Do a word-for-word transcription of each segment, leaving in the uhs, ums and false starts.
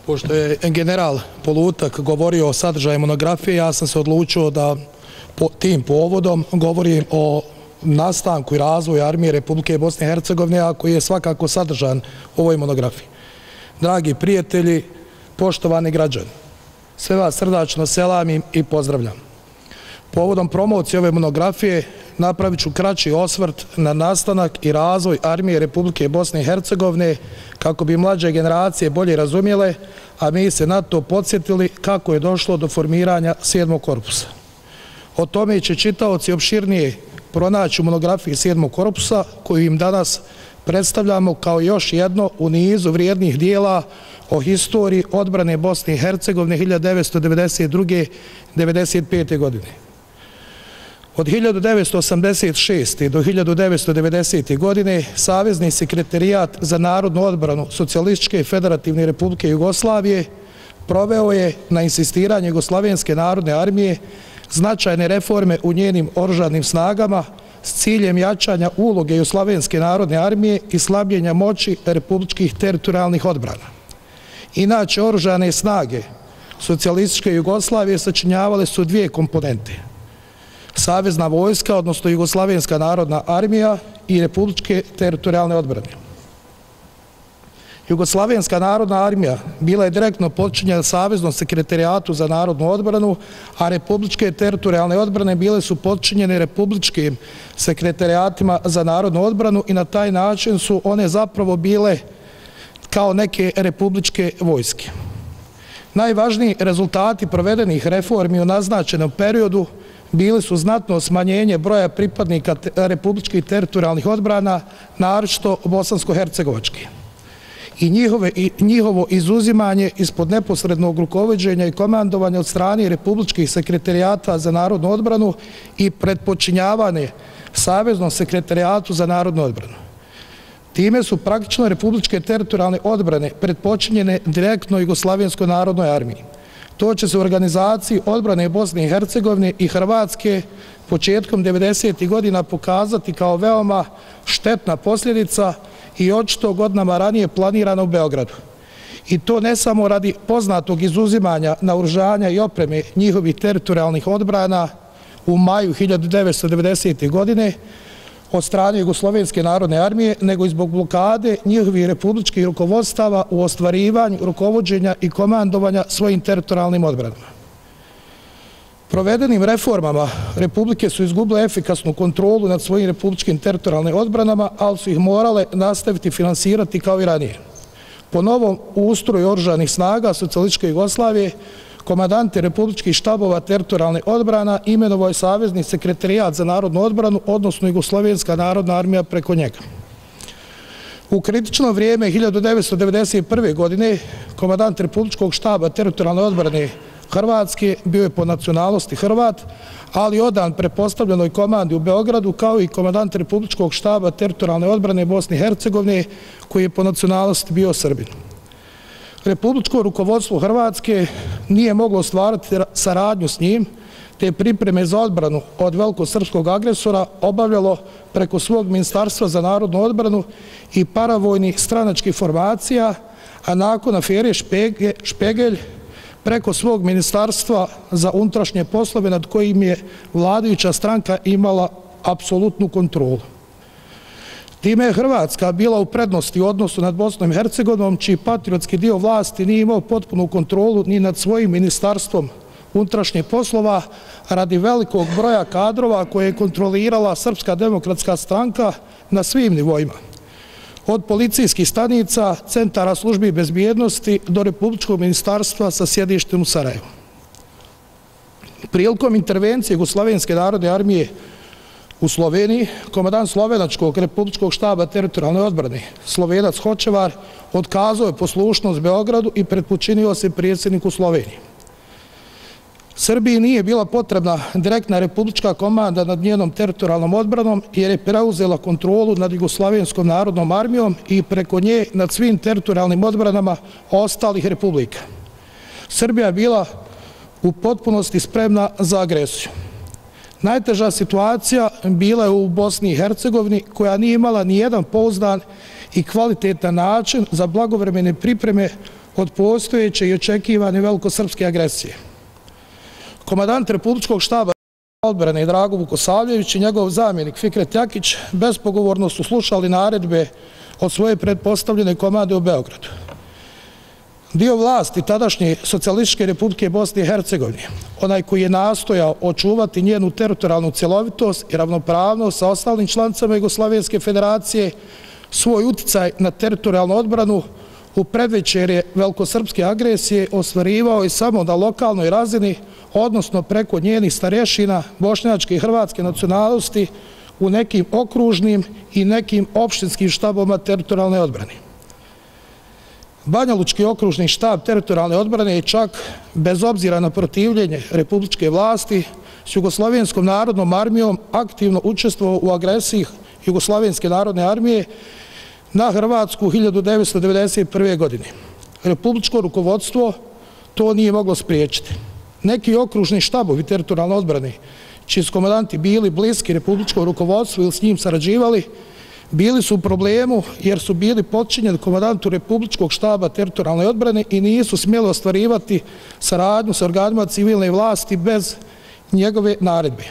Pošto je general Polutak govorio o sadržaju monografije, ja sam se odlučio da po tim povodom govorim o nastanku i razvoju armije Republike Bosne i Hercegovine, a koji je svakako sadržan u ovoj monografiji. Dragi prijatelji, poštovani građani, sve vas srdačno selamim i pozdravljam. Povodom promocije ove monografije napravit ću kraći osvrt na nastanak i razvoj armije Republike Bosne i Hercegovine kako bi mlađe generacije bolje razumjele, a mi se na to podsjetili kako je došlo do formiranja sedmog korpusa. O tome će čitaoci opširnije pronaći u monografiji sedmog korpusa koju im danas predstavljamo kao još jedno u nizu vrijednih dijela o historiji odbrane Bosne i Hercegovine hiljadu devetsto devedeset druge do devedeset pete. godine. Od hiljadu devetsto osamdeset šeste. do hiljadu devetsto devedesete. godine Savezni sekretarijat za narodnu odbranu Socijalističke federativne Republike Jugoslavije proveo je na insistiranje Jugoslovenske narodne armije značajne reforme u njenim oružanim snagama s ciljem jačanja uloge Jugoslovenske narodne armije i slabljenja moći republičkih teritorijalnih odbrana. Inače, oružane snage Socijalističke Jugoslavije sačinjavale su dvije komponente: Savezna vojska, odnosno Jugoslovenska narodna armija, i republičke teritorijalne odbrane. Jugoslovenska narodna armija bila je direktno podčinjena Saveznom sekretarijatu za narodnu odbranu, a republičke teritorijalne odbrane bile su podčinjene republičkim sekretarijatima za narodnu odbranu i na taj način su one zapravo bile kao neke republičke vojske. Najvažniji rezultati provedenih reformi u naznačenom periodu bili su znatno smanjenje broja pripadnika republičkih teritorijalnih odbrana, naročito bosansko-hercegovačke, i njihovo izuzimanje ispod neposrednog rukovođenja i komandovanja od strane republičkih sekretarijata za narodnu odbranu i predpočinjavanje Saveznom sekretarijatu za narodnu odbranu. Time su praktično republičke teritorijalne odbrane predpočinjene direktno Jugoslovenskoj narodnoj armiji. To će se u organizaciji odbrane Bosne i Hercegovine i Hrvatske početkom devedesetih godina pokazati kao veoma štetna posljedica i očito godinama ranije planirana u Beogradu. I to ne samo radi poznatog izuzimanja naoružanja i opreme njihovih teritorijalnih odbrana u maju hiljadu devetsto devedesete. godine od strane Jugoslovenske narodne armije, nego i zbog blokade njihovih republičkih rukovodstava u ostvarivanju rukovođenja i komandovanja svojim teritorijalnim odbranama. Provedenim reformama republike su izgubile efikasnu kontrolu nad svojim republičkim teritorijalnim odbranama, ali su ih morale nastaviti finansirati kao i ranije. Po novom ustroju oružanih snaga Socijalističke Jugoslavije, komandante republičkih štabova teritorijalne odbrana imenovao je Savezni sekretarijat za narodnu odbranu, odnosno Jugoslovenska narodna armija preko njega. U kritično vrijeme hiljadu devetsto devedeset prve. godine komandant republičkog štaba teritorijalne odbrane Hrvatske bio je po nacionalnosti Hrvat, ali odan prepostavljenoj komandi u Beogradu, kao i komandant republičkog štaba teritorijalne odbrane Bosne i Hercegovine, koji je po nacionalnosti bio Srbin. Republičko rukovodstvo Hrvatske nije moglo ostvariti saradnju s njim, te pripreme za odbranu od velikosrpskog agresora obavljalo preko svog Ministarstva za narodnu odbranu i paravojnih stranačkih formacija, a nakon afere Špegelj preko svog Ministarstva za unutrašnje poslove, nad kojim je vladajuća stranka imala apsolutnu kontrolu. Time je Hrvatska bila u prednosti u odnosu nad Bosnom i Hercegovinom, čiji patriotski dio vlasti nije imao potpunu kontrolu ni nad svojim Ministarstvom unutrašnjih poslova radi velikog broja kadrova koje je kontrolirala Srpska demokratska stranka na svim nivoima, od policijskih stanica, centara službi bezbjednosti do Republičkog ministarstva sa sjedištem u Sarajevu. Prilikom intervencije Jugoslovenske narodne armije u Sloveniji, komandant Slovenačkog republičkog štaba teritorijalne odbrane Slovenac Hočevar otkazao je poslušnost Beogradu i predpočinio se predsjedniku Slovenije. Srbiji nije bila potrebna direktna republička komanda nad njenom teritorijalnom odbranom, jer je preuzela kontrolu nad Jugoslovenskom narodnom armijom i preko nje nad svim teritorijalnim odbranama ostalih republika. Srbija je bila u potpunosti spremna za agresiju. Najteža situacija bila je u Bosni i Hercegovini, koja nije imala ni jedan pouzdan i kvalitetan način za blagovremene pripreme od postojeće i očekivane velikosrpske agresije. Komandant Republičkog štaba odbrane Drago Vukosavljević i njegov zamjenik Fikret Jakić bespogovorno su slušali naredbe od svoje pretpostavljene komande u Beogradu. Dio vlasti tadašnje Socijalističke Republike Bosne i Hercegovine, onaj koji je nastojao očuvati njenu teritorijalnu cjelovitost i ravnopravnost sa ostalim članicama Jugoslovenske federacije, svoj uticaj na teritorijalnu odbranu u predvečerje velikosrpske agresije ostvarivao je samo na lokalnoj razini, odnosno preko njenih starješina bošnjačke i hrvatske nacionalnosti u nekim okružnim i nekim opštinskim štabovima teritorijalne odbrane. Banjalučki okružni štab teritorijalne odbrane je čak, bez obzira na protivljenje republičke vlasti, s Jugoslovenskom narodnom armijom aktivno učestvovao u agresiji Jugoslovenske narodne armije na Hrvatsku hiljadu devetsto devedeset prve. godine. Republičko rukovodstvo to nije moglo spriječiti. Neki okružni štabovi teritorijalne odbrane, čiji su komandanti bili bliski republičkom rukovodstvu ili s njim sarađivali, bili su u problemu jer su bili podčinjeni komandantu Republičkog štaba teritorijalne odbrane i nisu smjeli ostvarivati saradnju sa organima civilne vlasti bez njegove naredbe.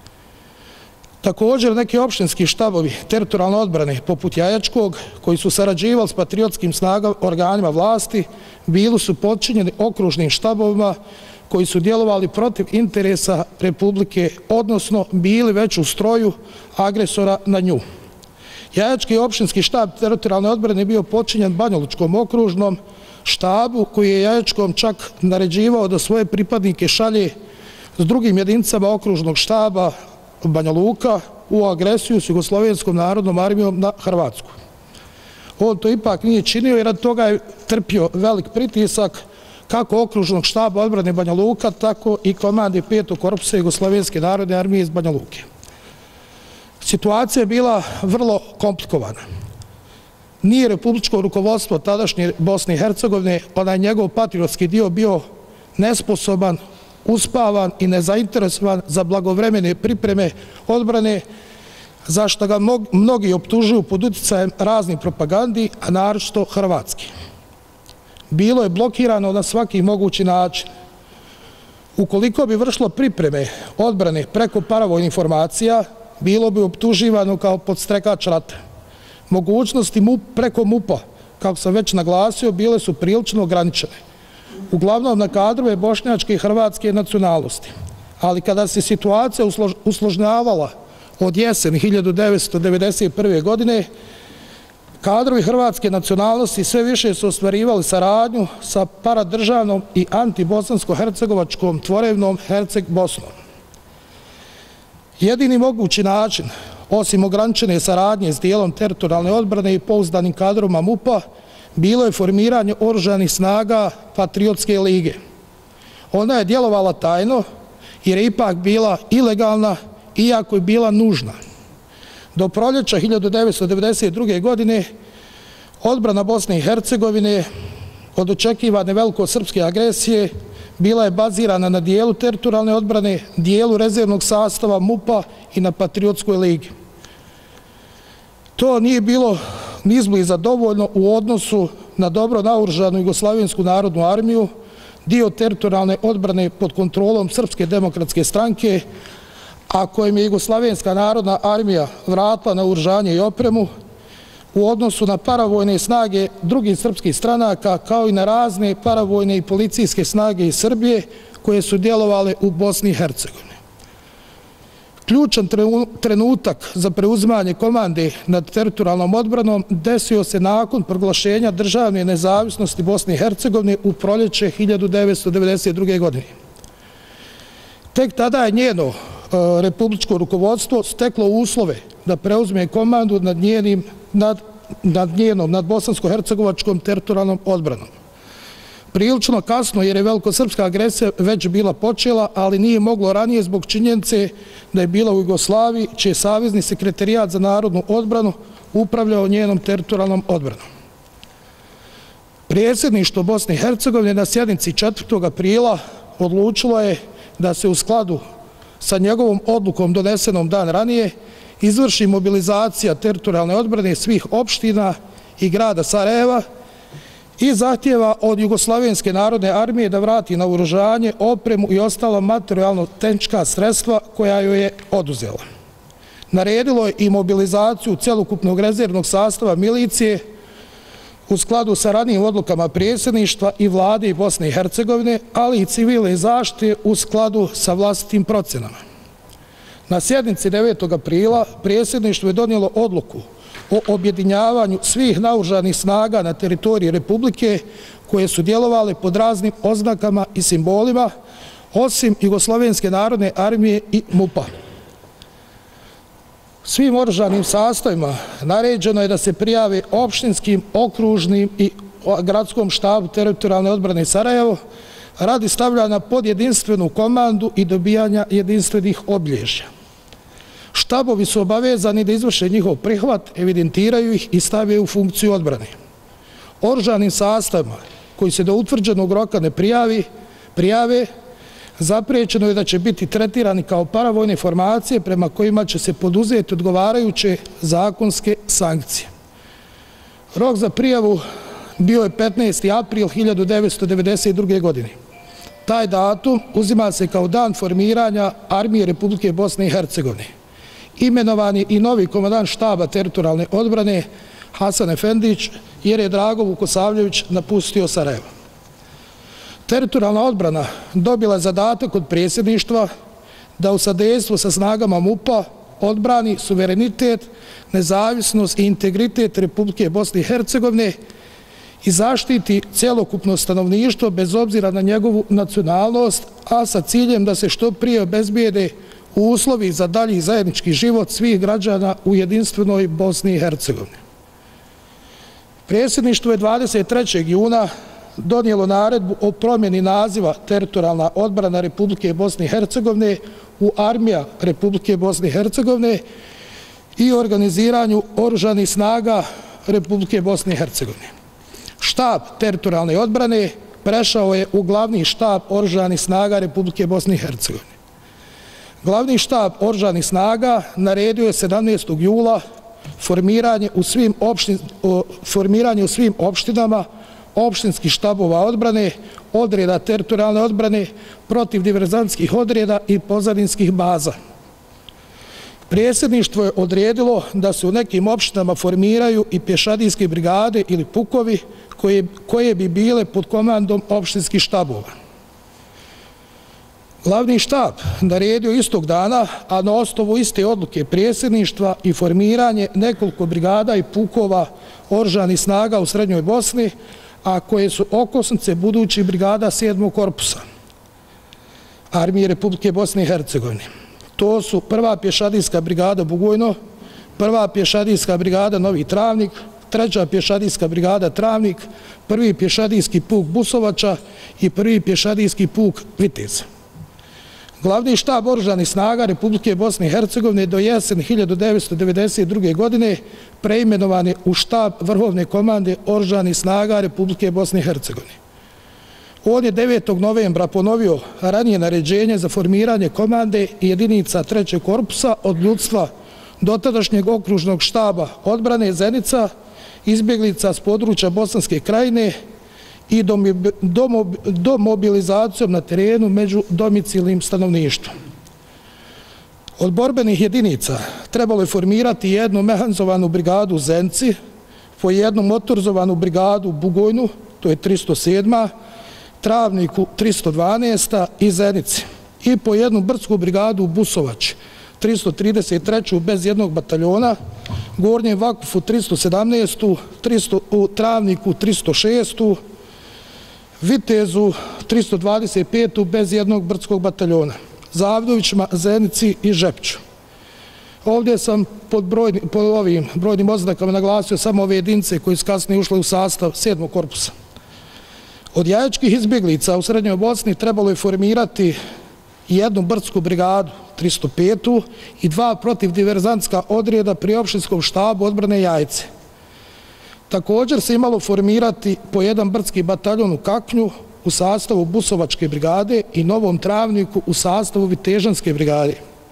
Također, neki opštinski štabovi teritorijalne odbrane, poput Jajačkog, koji su sarađivali s patriotskim snagama organima vlasti, bili su podčinjeni okružnim štabovima koji su djelovali protiv interesa Republike, odnosno bili već u stroju agresora na nju. Jajački opštinski štab teritorijalne odbrane je bio podčinjen Banjalučkom okružnom štabu, koji je Jajačkom čak naređivao da svoje pripadnike šalje s drugim jedinicama okružnog štaba Banja Luka u agresiju s Jugoslovenskom narodnom armijom na Hrvatsku. On to ipak nije činio jer od toga je trpio velik pritisak kako okružnog štaba odbrane Banja Luka, tako i komande petog korpusa Jugoslovenske narodne armije iz Banja Luke. Situacija je bila vrlo komplikovana. Nije republičko rukovodstvo tadašnje Bosne i Hercegovine, onaj njegov patriotski dio, bio nesposoban, uspavan i nezainteresovan za blagovremene pripreme odbrane, za što ga mnogi optužuju pod uticajem raznih propagandi, a naročito hrvatski. Bilo je blokirano na svaki mogući način. Ukoliko bi vršilo pripreme odbrane preko paravojnih informacija, bilo bi optuživano kao podstrekač rata. Mogućnosti preko MUP-a, kako sam već naglasio, bile su prilično ograničene. Uglavnom na kadrove bošnjačke i hrvatske nacionalnosti. Ali kada se situacija usložnjavala od jeseni hiljadu devetsto devedeset prve. godine, kadrovi hrvatske nacionalnosti sve više su ostvarivali saradnju sa paradržavnom i antibosansko-hercegovačkom tvorevnom Herceg Bosnom. Jedini mogući način, osim ograničene saradnje s dijelom teritorijalne odbrane i pouzdanim kadrovima MUP-a, bilo je formiranje oružanih snaga Patriotske lige. Ona je djelovala tajno jer je ipak bila ilegalna, iako je bila nužna. Do proljeća hiljadu devetsto devedeset druge. godine odbrana Bosne i Hercegovine od očekivane velikosrpske agresije bila je bazirana na dijelu teritorijalne odbrane, dijelu rezervnog sastava MUP-a i na Patriotskoj ligi. To nije bilo nizbliza dovoljno u odnosu na dobro naoružanu Jugoslavensku narodnu armiju, dio teritorijalne odbrane pod kontrolom Srpske demokratske stranke, a kojim je Jugoslavenska narodna armija vratila naoružanje i opremu, u odnosu na paravojne snage drugih srpskih stranaka, kao i na razne paravojne i policijske snage iz Srbije koje su djelovale u Bosni i Hercegovini. Ključan trenutak za preuzimanje komande nad teritorijalnom odbranom desio se nakon proglašenja državne nezavisnosti Bosne i Hercegovine u proljeće hiljadu devetsto devedeset druge. godine. Tek tada je njeno republičko rukovodstvo steklo uslove da preuzme komandu nad njenim nad, nad njenom, nad bosansko-hercegovačkom teritorijalnom odbranom. Prilično kasno jer je velikosrpska agresija već bila počela, ali nije moglo ranije zbog činjenice da je bila u Jugoslaviji, čiji je Savezni sekretarijat za narodnu odbranu upravljao njenom teritorijalnom odbranom. Predsjedništvo Bosne i Hercegovine na sjednici četvrtog aprila odlučilo je da se u skladu sa njegovom odlukom donesenom dan ranije izvrši mobilizacija teritorijalne odbrane svih opština i grada Sarajeva i zahtjeva od Jugoslavenske narodne armije da vrati naoružanje, opremu i ostala materijalno-tehnička sredstva koja joj je oduzela. Naredilo je i mobilizaciju celokupnog rezervnog sastava milicije u skladu sa ranijim odlukama predsjedništva i vlade Bosne i Hercegovine, ali i civilne zaštite u skladu sa vlastitim procenama. Na sjednici devetog aprila predsjedništvo je donijelo odluku o objedinjavanju svih naoružanih snaga na teritoriji Republike koje su djelovale pod raznim oznakama i simbolima, osim Jugoslovenske narodne armije i MUP-a. Svim oružanim sastavima naređeno je da se prijave opštinskim, okružnim i gradskom štabu teritorijalne odbrane Sarajevo radi stavljanja pod jedinstvenu komandu i dobijanja jedinstvenih obilježja. Štabovi su obavezani da izvrše njihov prihvat, evidentiraju ih i stavljaju u funkciju odbrane. Oružanim sastavima koji se do utvrđenog roka ne prijavi, prijave, zapriječeno je da će biti tretirani kao paravojne formacije prema kojima će se poduzeti odgovarajuće zakonske sankcije. Rok za prijavu bio je petnaesti april hiljadu devetsto devedeset druge. godine. Taj datum uzima se kao dan formiranja Armije Republike Bosne i Hercegovine. Imenovan je i novi komandant štaba teritorijalne odbrane Hasan Efendić jer je Drago Vukosavljević napustio Sarajevo. Teritorijalna odbrana dobila je zadatak od predsjedništva da u sadejstvu sa snagama MUP-a odbrani suverenitet, nezavisnost i integritet Republike Bosne i Hercegovine i zaštiti celokupno stanovništvo bez obzira na njegovu nacionalnost, a sa ciljem da se što prije obezbijede uslovi za dalji zajednički život svih građana u jedinstvenoj Bosni i Hercegovini. Predsjedništvo je dvadeset trećeg juna donijelo naredbu o promjeni naziva teritorijalna odbrana Republike Bosne i Hercegovine u Armija Republike Bosne i Hercegovine i organiziranju oružanih snaga Republike Bosne i Hercegovine. Štab teritorijalne odbrane prešao je u glavni štab oružanih snaga Republike Bosne i Hercegovine. Glavni štab oružanih snaga naredio je sedamnaestog jula formiranje u svim, opštin, formiranje u svim opštinama opštinskih štabova odbrane, odreda teritorijalne odbrane, protiv diverzantskih odreda i pozadinskih baza. Predsjedništvo je odredilo da se u nekim opštinama formiraju i pješadijske brigade ili pukovi koje, koje bi bile pod komandom opštinskih štabova. Glavni štab naredio istog dana, a na osnovu iste odluke predsjedništva i formiranje nekoliko brigada i pukova oružanih snaga u Srednjoj Bosni, a koje su okosnice budućih brigada sedmog korpusa Armije Republike Bosne i Hercegovine. To su prva pješadijska brigada Bugojno, prva pješadijska brigada Novi Travnik, treća pješadijska brigada Travnik, prvi pješadijski puk Busovača i prvi pješadijski puk Vitez. Glavni štab oružanih snaga Republike Bosne i Hercegovine do jeseni hiljadu devetsto devedeset druge. godine preimenovan je u štab Vrhovne komande oružanih snaga Republike Bosne i Hercegovine. On je devetog novembra ponovio ranije naređenje za formiranje komande i jedinica trećeg korpusa od ljudstva dotadašnjeg okružnog štaba odbrane Zenica, izbjeglica s područja Bosanske krajine i domobilizacijom na terenu među domicilnim stanovništvom. Od borbenih jedinica trebalo je formirati jednu mehanizovanu brigadu u Zenci, po jednu motorizovanu brigadu u Bugojnu, to je tristo sedma, Travniku tristo dvanaesta i Zenici, i po jednu brdsku brigadu u Busovači, tristo trideset treću bez jednog bataljona, Gornjem Vakufu tristo sedamnaestu, u Travniku tristo šestu, Vitezu tristo dvadeset petu bez jednog brdskog bataljona, Zavdovićima, Zenici i Žepću. Ovdje sam pod, brojni, pod ovim brojnim oznakama naglasio samo ove jedinice koje su kasnije ušle u sastav sedmog korpusa. Od jajačkih izbjeglica u Srednjoj Bosni trebalo je formirati jednu brdsku brigadu, tristo petu, i dva protivdiverzantska odreda pri opštinskom štabu odbrane Jajce. Također se imalo formirati po jedan brdski bataljon u Kaknju u sastavu Busovačke brigade i Novom Travniku u sastavu Vitežanske brigade.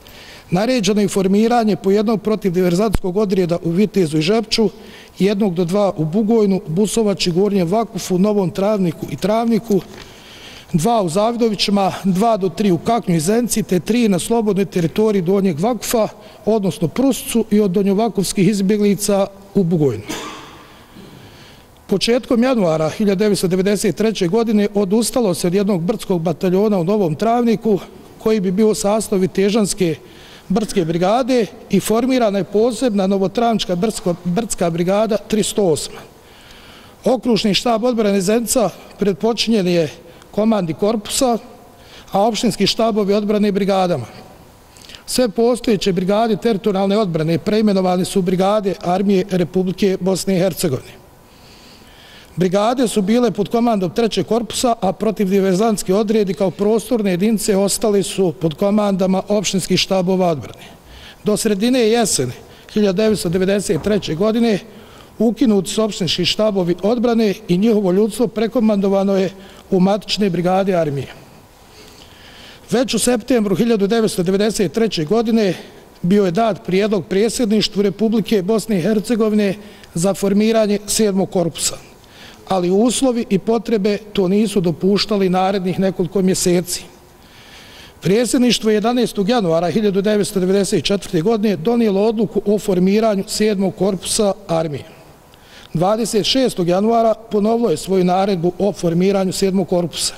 Naređeno je formiranje po jednog protivdiverzantskog odreda u Vitezu i Žepču, jednog do dva u Bugojnu, Busovači, Gornjem Vakufu, Novom Travniku i Travniku, dva u Zavidovićima, dva do tri u Kaknju i Zenci, te tri na slobodnoj teritoriji Donjeg Vakufa, odnosno Pruscu, i od donjovakovskih izbjeglica u Bugojnu. Početkom januara hiljadu devetsto devedeset treće. godine odustalo se od jednog brdskog bataljona u Novom Travniku, koji bi bio u sastavu Vitežanske brdske brigade, i formirana je posebna novotravnička brdska brigada tristo osma. Okružni štab odbrane Zenica predpočinjen je komandi korpusa, a opštinski štabovi odbrane brigadama. Sve postojeće brigade teritorijalne odbrane preimenovane su brigade Armije Republike Bosne i Hercegovine. Brigade su bile pod komandom trećeg korpusa, a protivdiverzantski odredi kao prostorne jedinice ostali su pod komandama opštinskih štabova odbrane. Do sredine jesene hiljadu devetsto devedeset treće. godine ukinuti su opštinski štabovi odbrane i njihovo ljudstvo prekomandovano je u matične brigade armije. Već u septembru hiljadu devetsto devedeset treće. godine bio je dat prijedlog predsjedništvu Republike Bosne i Hercegovine za formiranje sedmog korpusa, ali uslovi i potrebe to nisu dopuštali narednih nekoliko mjeseci. Predsjedništvo jedanaestog januara hiljadu devetsto devedeset četvrte. godine donijelo odluku o formiranju sedmog korpusa armije. dvadeset šestog januara ponovilo je svoju naredbu o formiranju sedmog korpusa.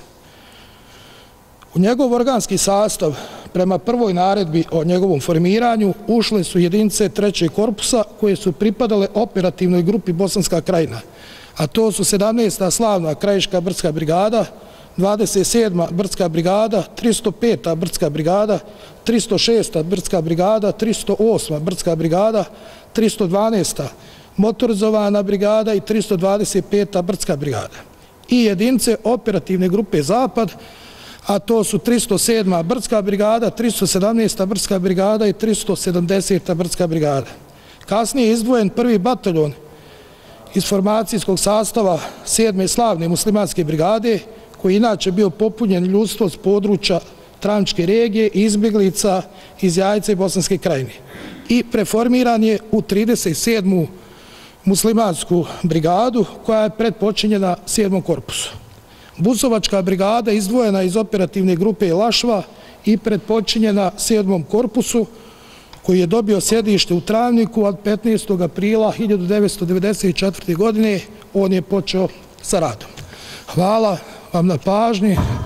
U njegov organski sastav, prema prvoj naredbi o njegovom formiranju, ušle su jedinice trećeg korpusa koje su pripadale operativnoj grupi Bosanska krajina, a to su sedamnaesta slavna krajiška brdska brigada, dvadeset sedma brdska brigada, tristo peta brdska brigada, tristo šesta brdska brigada, tristo osma brdska brigada, tristo dvanaesta motorizovana brigada i tristo dvadeset peta brdska brigada. I jedinice operativne grupe Zapad, a to su tristo sedma brdska brigada, tristo sedamnaesta brdska brigada i tristo sedamdeseta brdska brigada. Kasnije je izdvojen prvi bataljon iz formacijskog sastava sedme slavne muslimanske brigade, koji inače bio popunjen ljudstvo s područja Travničke regije i izbjeglica iz Jajce i Bosanske krajine, i preformiran je u trideset sedmu muslimansku brigadu, koja je predpočinjena sedmom korpusu. Busovačka brigada izdvojena iz operativne grupe Lašva i predpočinjena sedmom korpusu, koji je dobio sjedište u Travniku, od petnaestog aprila hiljadu devetsto devedeset četvrte. godine on je počeo sa radom. Hvala vam na pažnji.